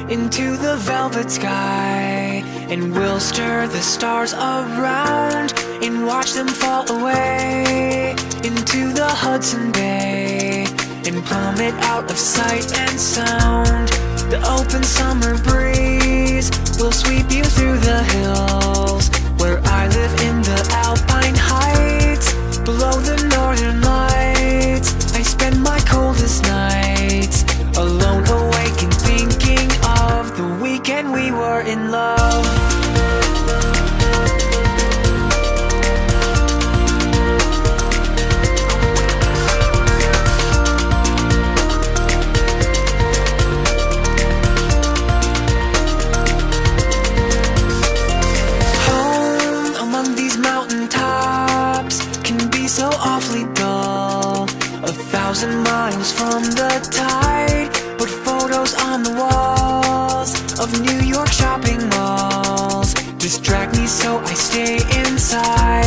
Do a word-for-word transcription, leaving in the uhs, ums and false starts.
into the velvet sky, and we'll stir the stars around and watch them fall away into the Hudson Bay and plummet out of sight and sound. The open summer breeze will sweep you through the hills where I live in the Alpine Heights, below the northern lights. I spend my coldest nights alone, awake and thinking of the weekend we were in love. Home among these mountaintops can be so awfully dull, a thousand miles from the tide, but photos on the walls of New York shopping malls distract me, so I stay inside.